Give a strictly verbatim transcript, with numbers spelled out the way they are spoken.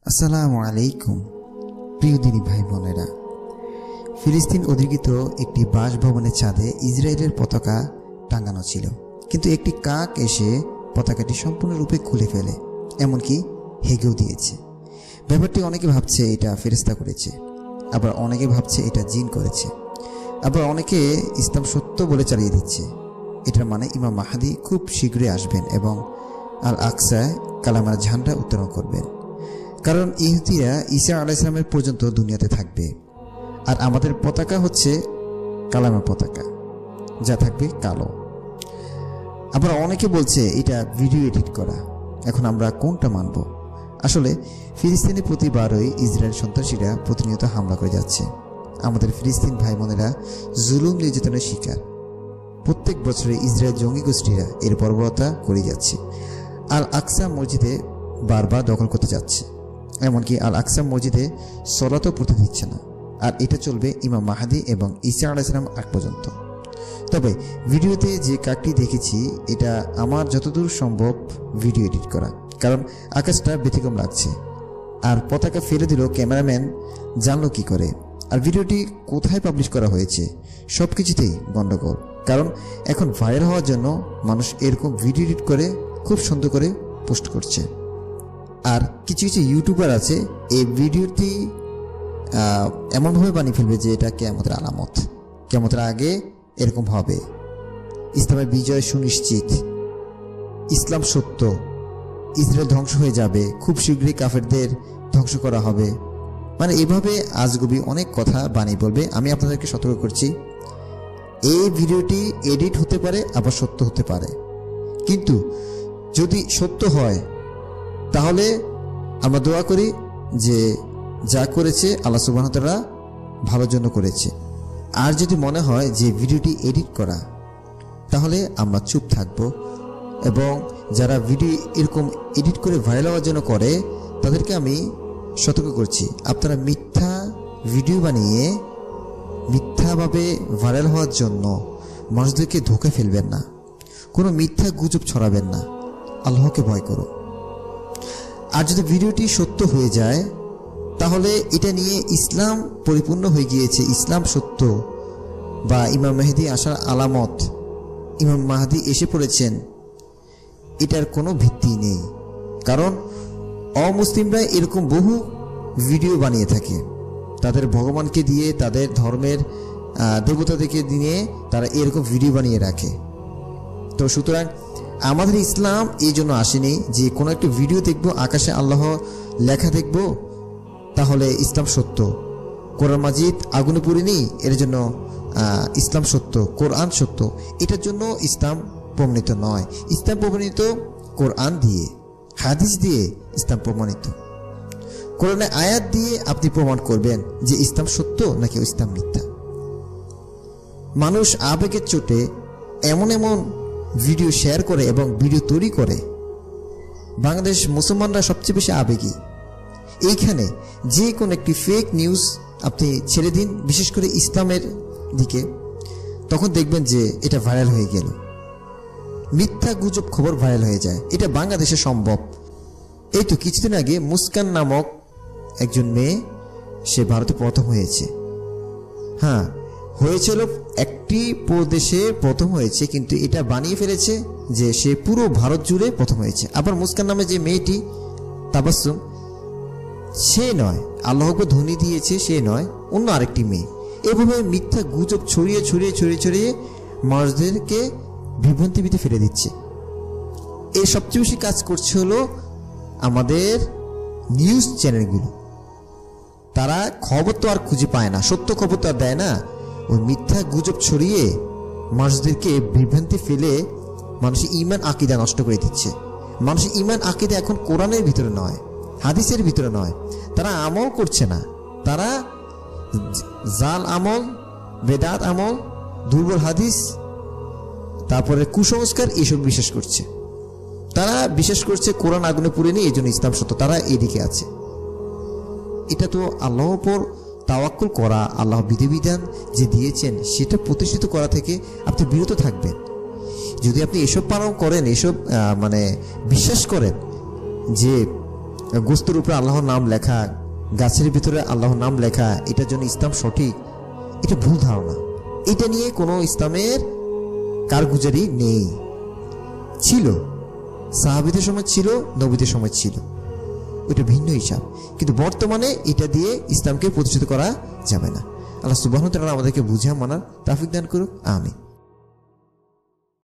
আসসালামু আলাইকুম প্রিয় দিনী ভাই বোনেরা। ফিলিস্তিন অধিকৃত একটি বাসভবনের ছাদে ইসরায়েলের পতাকা টাঙানো ছিল, কিন্তু একটি কাক এসে পতাকাটি সম্পূর্ণরূপে খুলে ফেলে, এমনকি হেগেও দিয়েছে। ব্যাপারটি অনেকে ভাবছে এটা ফেরেশতা করেছে, আবার অনেকে ভাবছে এটা জিন করেছে, আবার অনেকে ইসলাম সত্য বলে চালিয়ে দিচ্ছে। এটার মানে ইমাম মাহদী খুব শীঘ্রই আসবেন এবং আল আকসায় কালামার ঝান্ডা উত্তোলন করবেন, কারণ ইহুদিরা ঈসা আলাইহিস সালামের পর্যন্ত দুনিয়াতে থাকবে। আর আমাদের পতাকা হচ্ছে কালামের পতাকা, যা থাকবে কালো। আবার অনেকে বলছে এটা ভিডিও এডিট করা। এখন আমরা কোনটা মানব? আসলে ফিলিস্তিনে প্রতিবারই ইসরায়েল সন্ত্রাসীরা প্রতিনিয়ত হামলা করে যাচ্ছে। আমাদের ফিলিস্তিন ভাই বোনেরা জুলুম নির্যাতনের শিকার। প্রত্যেক বছরে ইসরায়েল জঙ্গি গোষ্ঠীরা এর বর্বরতা করে যাচ্ছে। আল আকসা মসজিদে বারবার দখল করতে যাচ্ছে, এমনকি আল আকসা মসজিদে সলাতও পড়তে দিচ্ছে না। আর এটা চলবে ইমাম মাহদী এবং ঈসা আলাইহিস সালাম আগ পর্যন্ত। তবে ভিডিওতে যে কাকটি দেখেছি এটা আমার যতদূর সম্ভব ভিডিও এডিট করা, কারণ আকাশটা ব্যতিক্রম লাগছে। আর পতাকা ফেলে দিল ক্যামেরাম্যান জানলো কি করে? আর ভিডিওটি কোথায় পাবলিশ করা হয়েছে? সব কিছুতেই গণ্ডগোল, কারণ এখন ভাইরাল হওয়ার জন্য মানুষ এরকম ভিডিও এডিট করে খুব সুন্দর করে পোস্ট করছে। আর কিছু কিছু ইউটিউবার আছে এই ভিডিওটি এমনভাবে বানিয়ে ফেলবে যে এটা কিয়ামতের আলামত, কিয়ামতের আগে এরকম হবে, ইসলামের বিজয় সুনিশ্চিত, ইসলাম সত্য, ইসরায়েল ধ্বংস হয়ে যাবে, খুব শীঘ্রই কাফেরদের ধ্বংস করা হবে। মানে এভাবে আজগুবি অনেক কথা বানিয়ে বলবে। আমি আপনাদেরকে সতর্ক করছি, এই ভিডিওটি এডিট হতে পারে, আবার সত্য হতে পারে। কিন্তু যদি সত্য হয় তাহলে আমরা দোয়া করি যে যা করেছে আল্লাহ সুবহানাহু ওয়া তাআলা ভালোর জন্য করেছে। আর যদি মনে হয় যে ভিডিওটি এডিট করা, তাহলে আমরা চুপ থাকব। এবং যারা ভিডিও এরকম এডিট করে ভাইরাল হওয়ার জন্য করে তাদেরকে আমি সতর্ক করছি, আপনারা মিথ্যা ভিডিও বানিয়ে মিথ্যাভাবে ভাইরাল হওয়ার জন্য মানুষদেরকে ধোঁকা ফেলবেন না, কোনো মিথ্যা গুজব ছড়াবেন না, আল্লাহকে ভয় করো। আর যদি ভিডিওটি সত্য হয়ে যায় তাহলে এটা নিয়ে ইসলাম পরিপূর্ণ হয়ে গিয়েছে, ইসলাম সত্য, বা ইমাম মেহেদী আসার আলামত, ইমাম মাহদী এসে পড়েছেন, এটার কোনো ভিত্তি নেই। কারণ অমুসলিমরা এরকম বহু ভিডিও বানিয়ে থাকে, তাদের ভগবানকে দিয়ে, তাদের ধর্মের দেবতাদেরকে দিয়ে তারা এরকম ভিডিও বানিয়ে রাখে। তো সুতরাং আমাদের ইসলাম এই জন্য আসেনি যে কোনো একটা ভিডিও দেখব, আকাশে আল্লাহ লেখা দেখব, তাহলে ইসলাম সত্য। কোরআন মাজিদ আগুনে পুড়েনি, এর জন্য ইসলাম সত্য, কোরআন সত্য। এটার জন্য ইসলাম প্রমাণিত নয়। ইসলাম প্রমাণিত কোরআন দিয়ে, হাদিস দিয়ে ইসলাম প্রমাণিত। কোরআনের আয়াত দিয়ে আপনি প্রমাণ করবেন যে ইসলাম সত্য নাকি ইসলাম মিথ্যা। মানুষ আবেগের চোটে এমন এমন ভিডিও শেয়ার করে এবং ভিডিও তৈরি করে। বাংলাদেশ মুসলমানরা সবচেয়ে বেশি আবেগী। এইখানে যে কোনো একটি ফেক নিউজ আপনি ছেড়ে দিন, বিশেষ করে ইসলামের দিকে, তখন দেখবেন যে এটা ভাইরাল হয়ে গেল, মিথ্যা গুজব খবর ভাইরাল হয়ে যায়। এটা বাংলাদেশে সম্ভব। এই তো কিছুদিন আগে মুস্কান নামক একজন মেয়ে, সে ভারতে প্রথম হয়েছে। হ্যাঁ, হয়েছিল একটি প্রদেশে প্রথম হয়েছে, কিন্তু এটা বানিয়ে ফেলেছে যে সে পুরো ভারত জুড়ে প্রথম হয়েছে। আবার মুস্কান নামে যে মেয়েটি তাবাসসুম, সে নয়, আল্লাহকে ধ্বনি দিয়েছে সে নয়, অন্য আরেকটি মেয়ে। এভাবে মিথ্যা গুজব ছড়িয়ে ছড়িয়ে ছড়িয়ে ছড়িয়ে মানুষদেরকে বিভ্রান্তিতে ফেলে দিচ্ছে। এই সবচেয়ে বেশি কাজ করছে হলো আমাদের নিউজ চ্যানেলগুলো। তারা খবর তো আর খুঁজে পায় না, সত্য খবর তো আর দেয় না, ওই মিথ্যা গুজব ছড়িয়ে মানুষদেরকে বিভ্রান্তি ফেলে মানুষের ইমান আকিদা নষ্ট করে দিচ্ছে। মানুষের ইমান আকিদা এখন কোরআনের ভিতরে নয়, হাদিসের ভিতরে নয়। তারা আমল করছে না, তারা জাল আমল, বেদাত আমল, দুর্বল হাদিস, তারপরে কুসংস্কার, এইসব বিশ্বাস করছে। তারা বিশ্বাস করছে কোরআন আগুনে পুড়েনি, এই জন্য ইসলাম সত্য। তারা এদিকে আছে। এটা তো আল্লাহর উপর তাওয়াক্কুল করা, আল্লাহ বিধিবিধান যে দিয়েছেন সেটা প্রতিষ্ঠিত করা থেকে আপনি বিরত থাকবেন। যদি আপনি এসব পালন করেন, এসব মানে বিশ্বাস করেন যে গোস্তের উপরে আল্লাহর নাম লেখা, গাছের ভিতরে আল্লাহর নাম লেখা, এটার জন্য ইসলাম সঠিক, এটা ভুল ধারণা। এটা নিয়ে কোনো ইসলামের কারগুজারি নেই। ছিল, সাহাবীদের সময় ছিল, নবীদের সময় ছিল, ওইটা ভিন্ন হিসাব। কিন্তু বর্তমানে এটা দিয়ে ইসলামকে প্রতিষ্ঠিত করা যাবে না। আল্লাহ সুবহানাহু ওয়া তাআলা আমাদেরকে বুঝা মানার তৌফিক দান করুক, আমিন।